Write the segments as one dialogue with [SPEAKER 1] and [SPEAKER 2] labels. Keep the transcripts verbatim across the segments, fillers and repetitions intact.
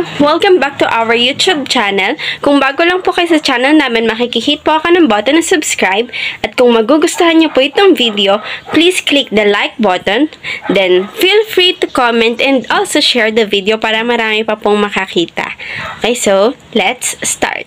[SPEAKER 1] Welcome back to our YouTube channel. Kung bago lang po kayo sa channel namin, makikihit po ako ng button na subscribe. At kung magugustuhan niyo po itong video, please click the like button. Then, feel free to comment and also share the video para marami pa pong makakita. Okay, so, let's start.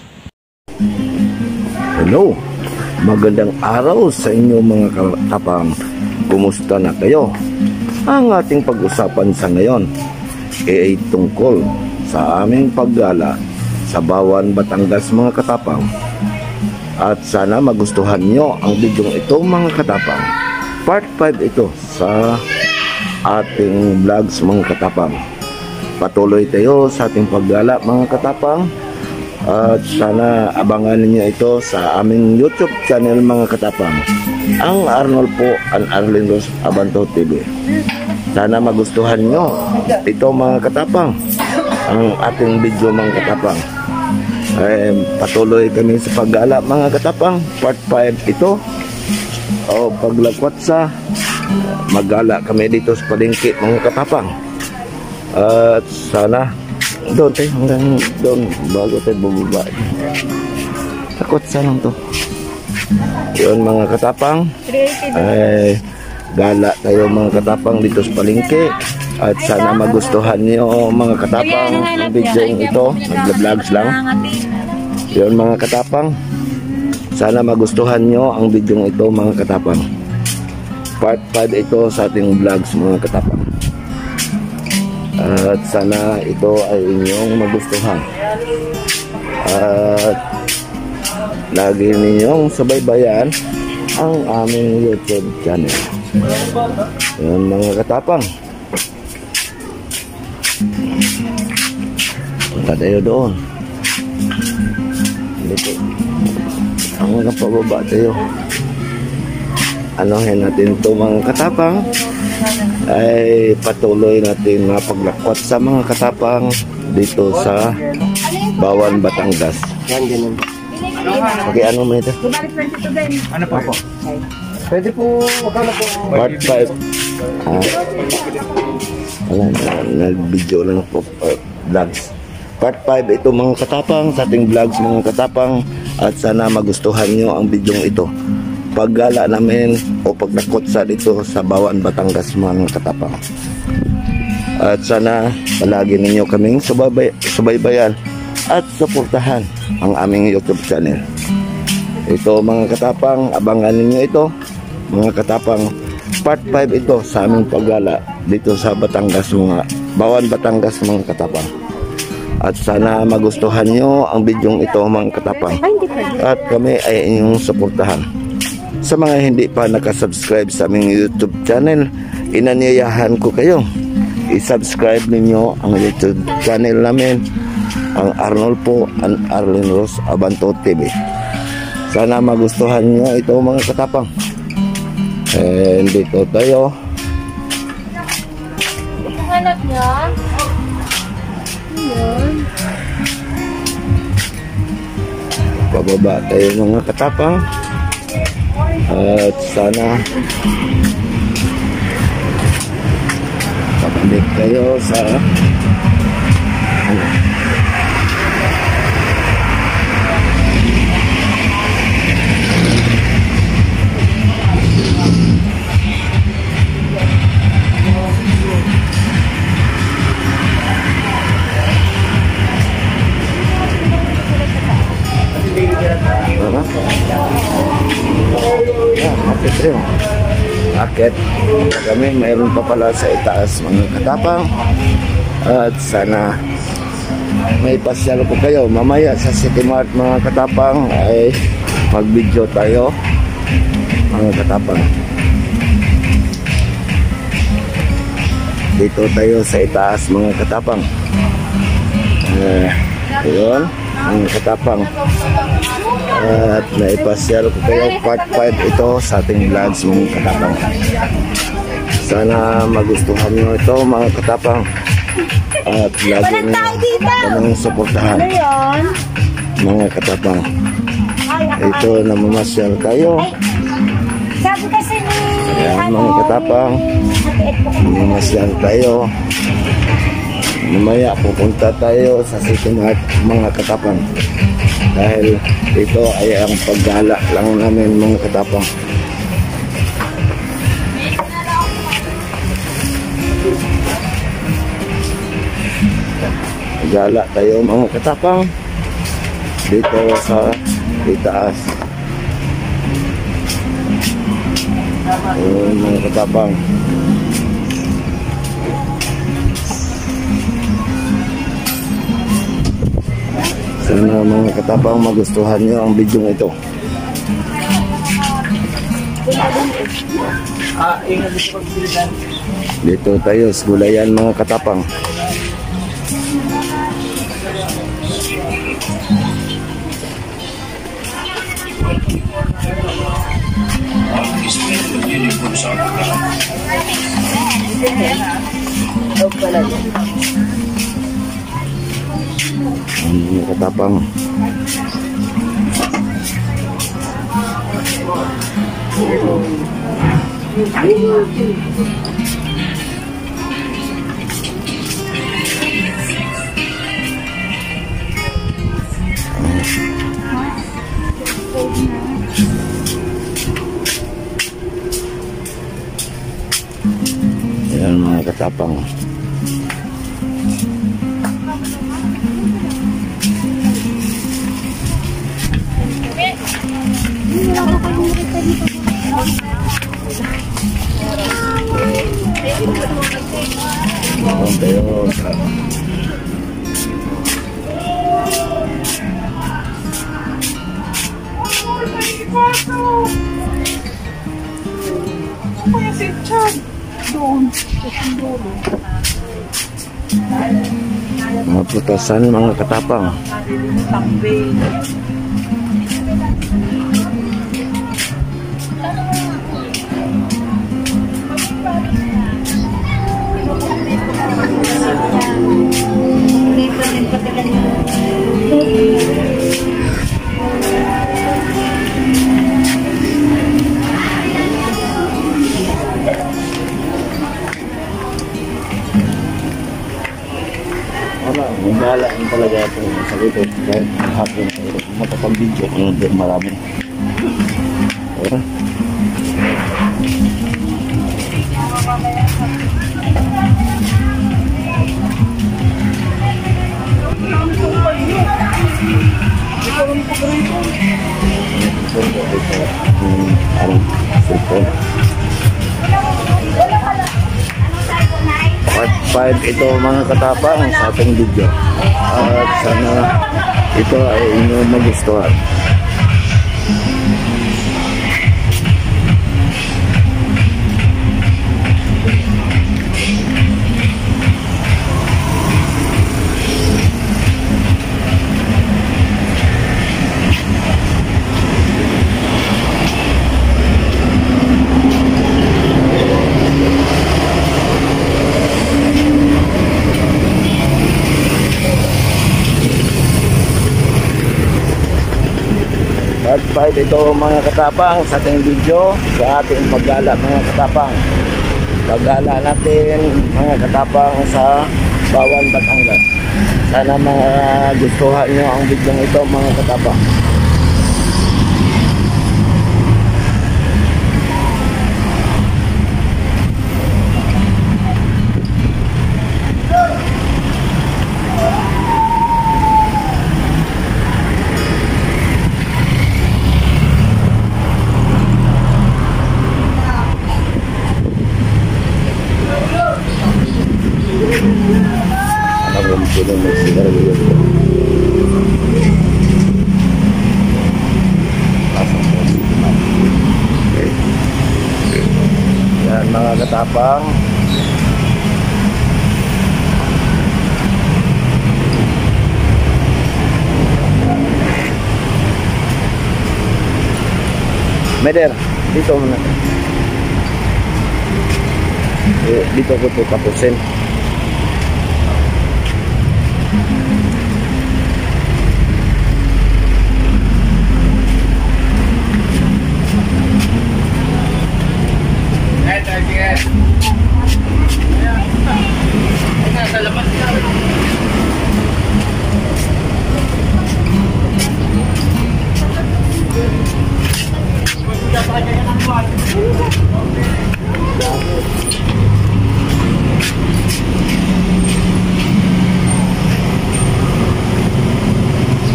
[SPEAKER 2] Hello! Magandang araw sa inyo mga katapang. Kumusta na kayo? Ang ating pag-usapan sa ngayon ay tungkol sa aming paggala sa Bawan, Batangas mga katapang. At sana magustuhan nyo ang video ito mga katapang. Part five ito sa ating vlogs mga katapang. Patuloy tayo sa ating paggala mga katapang. At sana abangan niyo ito sa aming YouTube channel mga katapang, ang Arnold po and Arlene Rose Abanto T V. Sana magustuhan nyo ito mga katapang, ang ating video mga katapang. Eh, patuloy kami sa paggala mga katapang. Part five ito, o paglakwat sa maggala kami dito sa palengke mga katapang. At sana doon tayo hanggang doon bago tayo bumaba. Takot sa lang to. Yun mga katapang, ay gala tayo mga katapang dito sa palengke. At sana magustuhan niyo mga katapang ang video ito. Nagla-vlogs lang. Yun mga katapang, sana magustuhan niyo ang video ito mga katapang. Part five ito sa ating vlogs mga katapang. At sana ito ay inyong magustuhan. At lagi ninyong subaybayan ang aming YouTube channel. Yan mga katapang. Punta tayo doon. Dito. Ang mga pababa tayo. Anohin natin ito mga katapang. Ay patuloy natin na paglakwat sa mga katapang dito sa Bawan, Batangas. Okay, ano mo ito?
[SPEAKER 3] Ano po? Pwede po, magkano po?
[SPEAKER 2] Part five. Ah, wala na, nag-video lang po, uh, vlogs. Part five ito mga katapang sa ating vlogs mga katapang. At sana magustuhan nyo ang video ito. Paggala namin o paglakot sa dito sa Bawan, Batangas mga katapang. At sana palagi ninyo kaming subabay, subaybayan at suportahan ang aming YouTube channel. Ito mga katapang, abangan ninyo ito mga katapang. Part five ito sa aming paggala dito sa Batangas mga Bawan, Batangas mga katapang. At sana magustuhan nyo ang video ito mga katapang. At kami ay inyong suportahan. Sa mga hindi pa nakasubscribe sa aming YouTube channel, inanyayahan ko kayo i-subscribe ninyo ang YouTube channel namin, ang Arnold po and Arlene Rose Abanto T V. Sana magustuhan nyo ito mga katapang. And dito tayo.
[SPEAKER 4] Hanap niya? Ayan.
[SPEAKER 2] Pababa tayo mga katapang. At sana pabalik kayo sa ano, akit kami, mayroon pa pala sa itaas mga katapang. At sana may pasyal ko kayo mamaya sa City Mart mga katapang, ay mag video tayo mga katapang. Dito tayo sa itaas mga katapang. eh, yun mga katapang. At naipasyal ko kayo part five ito sa ating vlogs mga katapang. Sana magustuhan nyo ito mga katapang. At lagi nyo kaming suportahan mga katapang. Ito na mamasyal kayo.
[SPEAKER 4] Sabi kasi ni
[SPEAKER 2] Ayan mga katapang, mamasyal tayo mamaya pupunta tayo sa City Mart mga katapang, dahil ito ay ang paggala lang namin mga katapang. Paggala tayo mga katapang dito sa itaas. Ayun mga katapang, sana mga katapang magustuhan nyo ang video ito. Dito tayo sa gulayan mga katapang. Mga katapang, ayan mga katapang. Ayan tayo sa mga putasan mga katapang. Magala ang talaga ito sa lito, kahit hapon matapang-video kung hindi marami. Ora. Part five ito mga katapang sa ating video, at sana ito ay inyong magustuhan. Part five ito mga katapang sa ating video, sa ating paggala mga katapang. Paggala natin mga katapang sa Bawan, Batangas. Sana magustuhan nyo ang video ito mga katapang. Yan mga katapang, Meder, dito muna. Eh, dito ko ito tapusin.
[SPEAKER 3] Sa labas ka.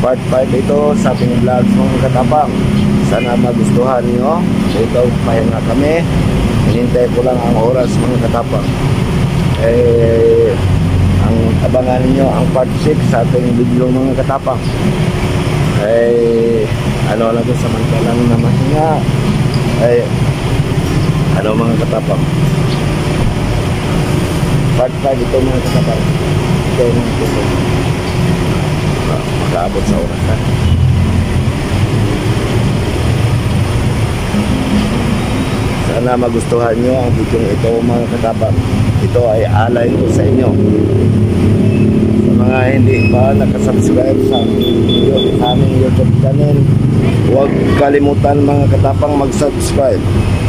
[SPEAKER 2] part five ito sa ating vlog mga katapang. Sana magustuhan nyo. Ito, pahinga kami. Hinintay ko lang ang oras mga katapang. Eh, ang abangan niyo ang part six sa ating video mga katapang. Eh, ano lang sa samantalang na mahinga. Eh, ano mga katapang. Part five ito mga katapang. Ito mga katapang. Makaabot sa oras ha. Sana magustuhan nyo ang video ito mga katapang. Ito ay alay ko sa inyo. Sa mga hindi pa nakasubscribe sa, sa aming YouTube channel, huwag kalimutan mga katapang mag-subscribe,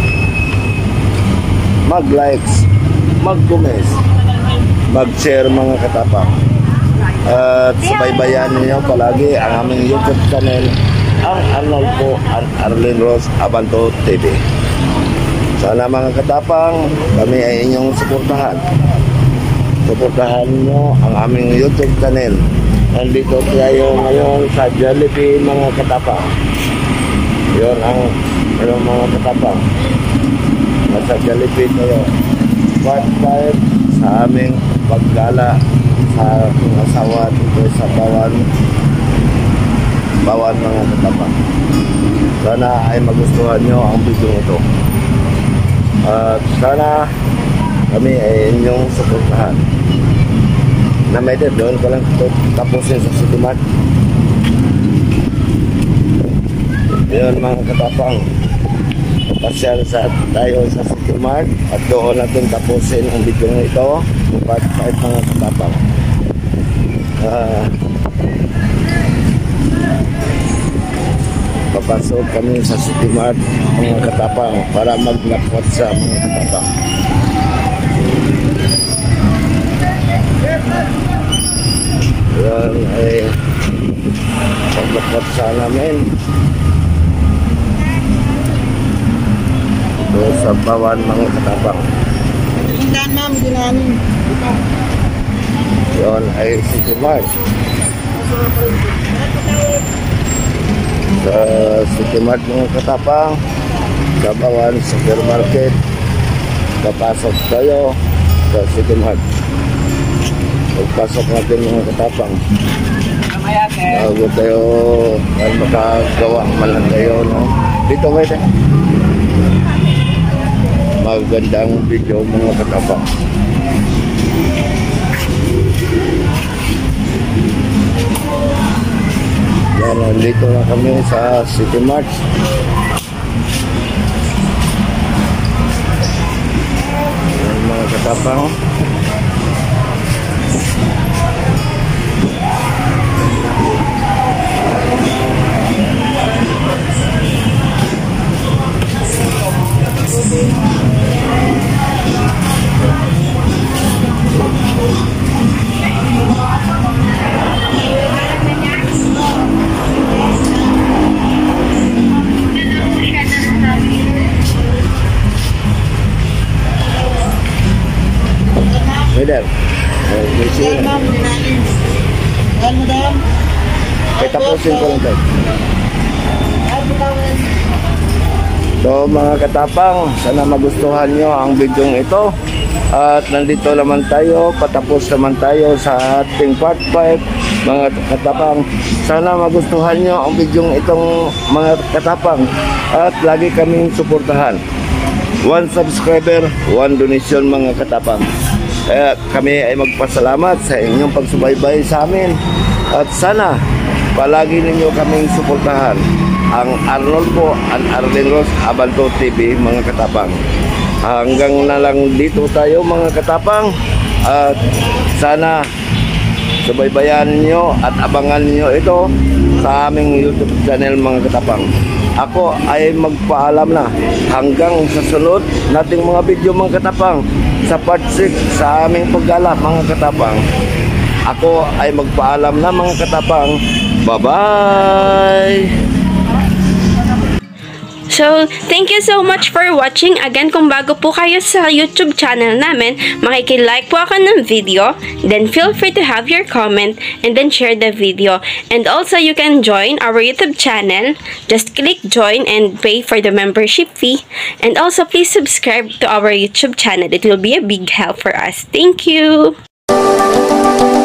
[SPEAKER 2] mag-likes, mag-comments, mag-share mga katapang. At subaybayan niyo palagi ang aming YouTube channel, ang Arnold po, ang Arlene Rose Abanto T V. Sana mga katapang, kami ay inyong suportahan. Suportahan niyo ang aming YouTube channel. Nandito tayo ngayon sa Jollibee mga katapang. Yun ang ano, mga katapang. Nasa Jollibee tayo. Part five sa aming paggala sa aking asawa dito sa Bawan. Bawan mga katapang. Sana ay magustuhan nyo ang video ito. At sana kami ay inyong suportahan. Na may din, doon ko lang tapusin sa City Mart. Yun mga katapang, pasyal sa tayo sa City Mart at doon natin tapusin ang video ito. Part five mga katapang. Uh, papasok kami sa City Mart mga katapang para maglakot sa mga katapang. Yan ay paglakot sa namin ito sa Bawan mga katapang. Yan ay City Mart. Sa City Mart mga katapang, sa Bawan Supermarket, papasok tayo sa City Mart. Pagpasok natin mga katapang, bago tayo ay makagawa man lang tayo, no? Dito kayo tayo. Magandang video mga katapang. Yan, nandito na kami sa City Mart. Yan, mga katapang. Madam,
[SPEAKER 3] Yan ma'am, dinain. Yan madam.
[SPEAKER 2] kaya tapusin ko lang tayo. So mga katapang, sana magustuhan nyo ang video ito. At nandito naman tayo, patapos naman tayo sa ating part five mga katapang. Sana magustuhan nyo ang video itong mga katapang. At lagi kaming suportahan. One subscriber, one donation mga katapang. Kaya kami ay magpasalamat sa inyong pagsubaybay sa amin. At sana palagi ninyo kaming suportahan. Ang Arnold po, ang Arlene Rose Abanto T V mga katapang. Hanggang na lang dito tayo mga katapang. At sana subaybayan niyo at abangan niyo ito sa aming YouTube channel mga katapang. Ako ay magpaalam na hanggang sa sunod nating mga video mga katapang sa part six sa aming paggala mga katapang. Ako ay magpaalam na mga katapang. Bye-bye!
[SPEAKER 1] So, thank you so much for watching. Again, kung bago po kayo sa YouTube channel namin, makikilike po ako ng video. Then, feel free to have your comment and then share the video. And also, you can join our YouTube channel. Just click join and pay for the membership fee. And also, please subscribe to our YouTube channel. It will be a big help for us. Thank you!